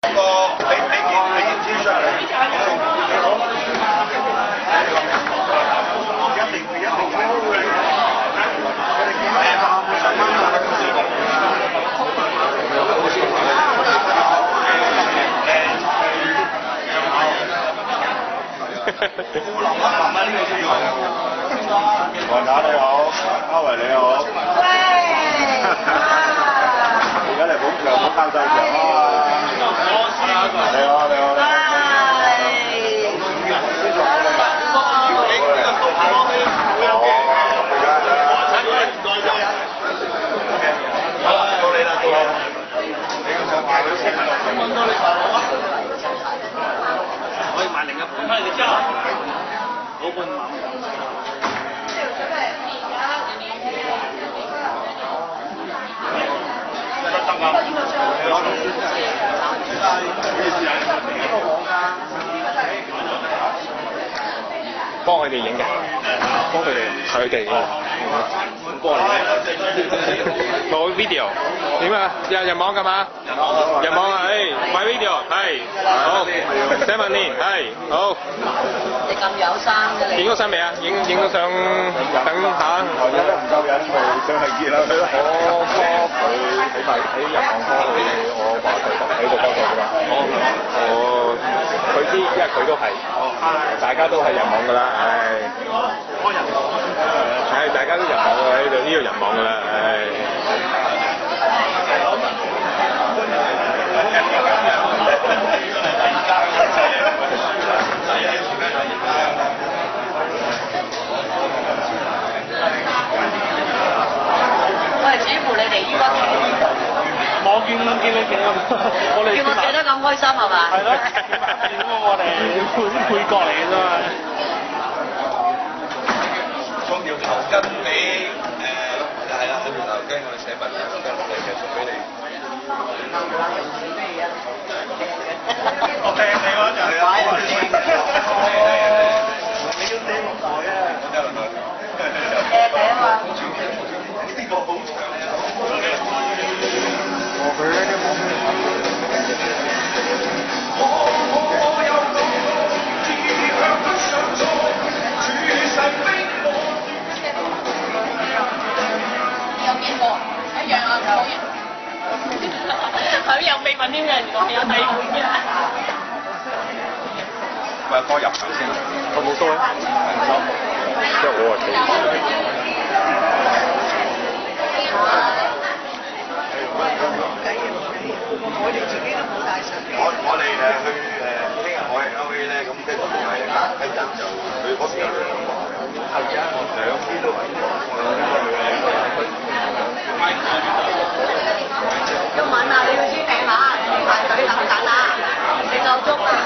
黃打你好，阿維你好。喂！而家嚟捧場，捧爆晒場啊！你好，你好。 可以買另一盤，你知啊？老半碼。 幫佢哋影嘅，幫佢哋影。幫我冇 video 點啊？人網㗎嘛？人網啊，買 video 係好，7萬年係好。 你咁有心嘅你。 影咗相未啊？影咗相，等下。 我覺得唔夠癮，咪上嚟見下佢咯。 喺人網科我話佢喺度幫佢㗎嘛。佢知，因為佢都係，大家都係人網㗎啦，大家都人網㗎喺度，呢個人網㗎啦， 喂，主乎你哋依家我見你幾咁，我哋叫我企得咁開心係嘛？ 係咯，見我哋配角嚟嘅啫嘛。 送條頭巾俾係啦，送條頭巾我哋寫份頭巾嚟嘅送俾你。我掟你嗰陣係啊！你要掟落袋啊！我掟落袋。 掟你啊嘛！ 呢個好長啊！ 佢呢啲冇咩。 有見過一樣啊，好型。佢有秘密添嘅，原來係有第二款嘅。 喂，哥入場先， 我冇收啊，即係我係我哋自己都冇帶上。 我哋去聽日海去咧，咁即係同埋一陣就去嗰邊有兩個，係啊，兩邊都係。 今晚啊，你要先訂下，你排隊等等啊，你夠鐘啊！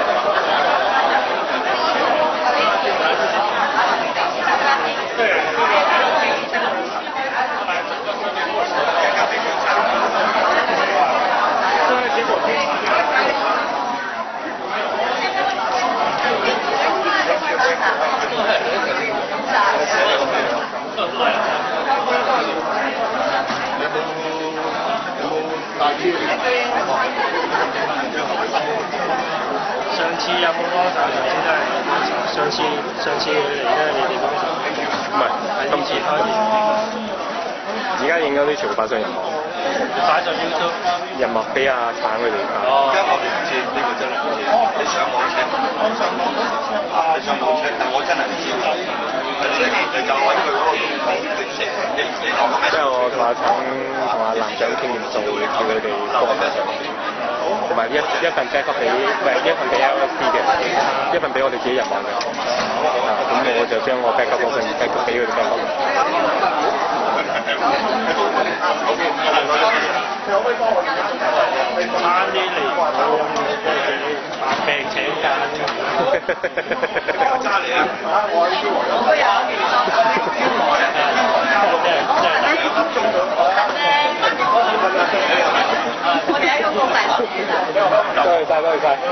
上次有冇歌手頭先真係上次嚟咧，你哋嗰時唔係今次開始？而家影嗰啲全部擺上人網， 擺上 YouTube 人網俾阿橙佢哋。 而家我哋唔知呢個真係唔知，你上網 check，你上網 check，但我真係唔知。你就揾佢嗰個用途，你落個咩？ 即係我同阿橙同阿藍長傾完數，叫佢哋幫我上，同埋一份 backup 俾，唔係一份俾 LSD 嘅，一份俾我哋自己人網嘅。咁我就將我 backup 嗰份 backup 俾佢哋 backup。 差啲嚟把病請假。 揸嚟啊！ 我都有我哋喺個公大學院啊！ 多謝晒，多謝晒。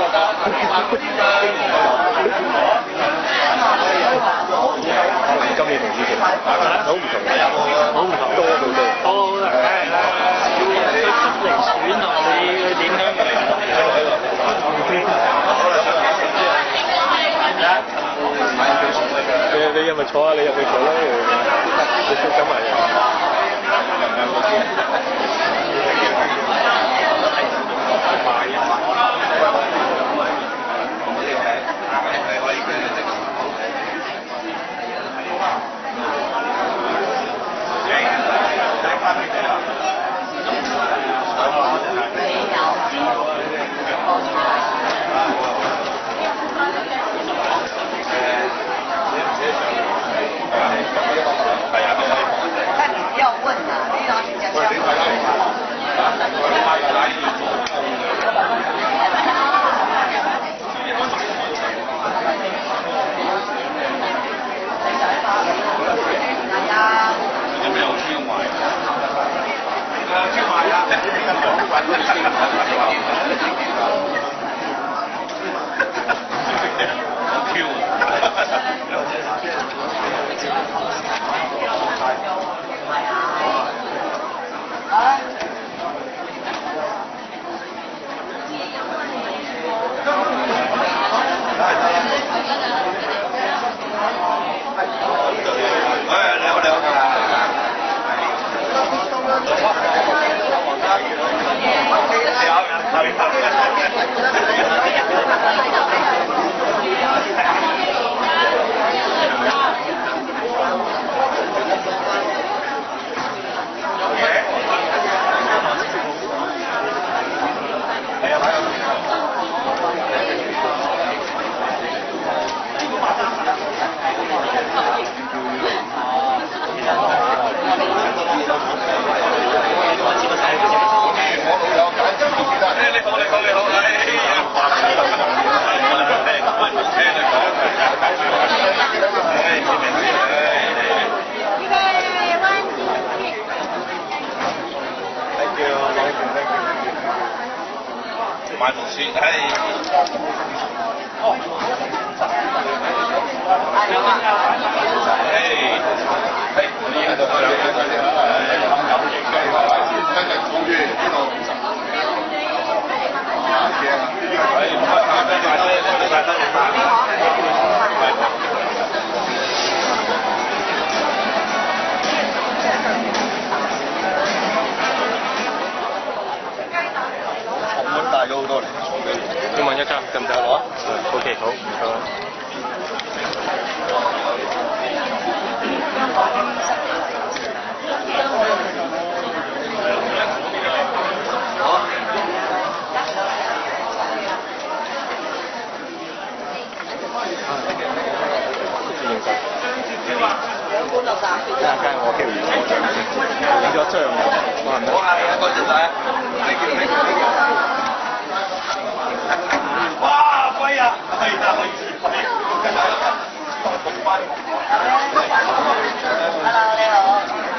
今年同以前好唔同嘅，好唔同，多好多。 好啦，梗係啦，要人去出嚟選啊！你點樣？ 係咪坐啊？你入去坐啦，你走埋嚟。 但你不要问呐，你让人家讲。 買部書，大咗好多嚟。 要問一間得唔得攞？OK， 好，唔該。梗係我機會影咗張喎，哇唔得！ 多謝晒，哇貴啊！係啊，可以貴。 Hello， 你好。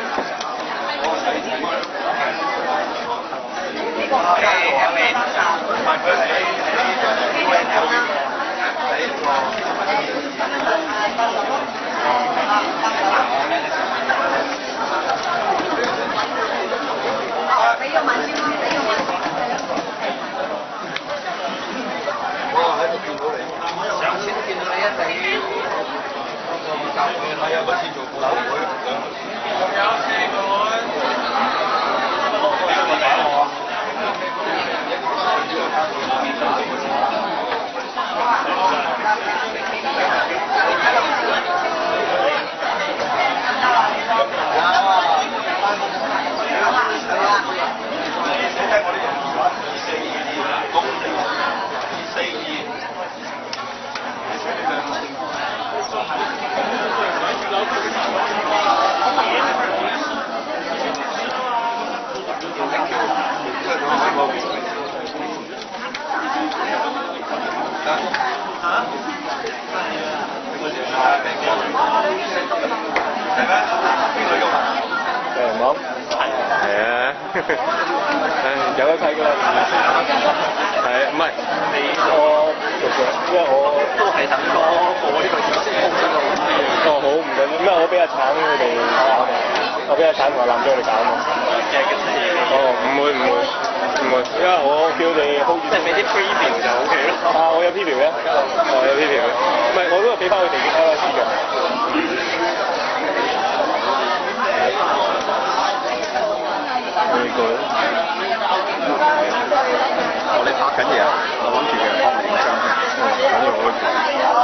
俾個文先啦，俾個文。 哇！喺度見到你，上次都見到你一地。係啊，嗰次做佈道會。仲有4款。呢個咪打我。 冇？係啊，有得睇㗎啦。係唔係？我做咗，因為我都係等咗我呢個意識風先好啲。哦，好唔緊要，因為我俾阿橙佢哋搞啊嘛，我俾阿橙同阿藍章佢哋搞啊嘛。哦，唔會，因為我叫你 hold 住。即係俾啲 preview 就 OK 咯。啊，我有 preview 嘅，我有 preview 嘅，唔係我都係俾翻佢哋嘅 LS 嘅。 個咧。我哋拍緊嘢啊！我諗住嘅幫你影張，緊要我。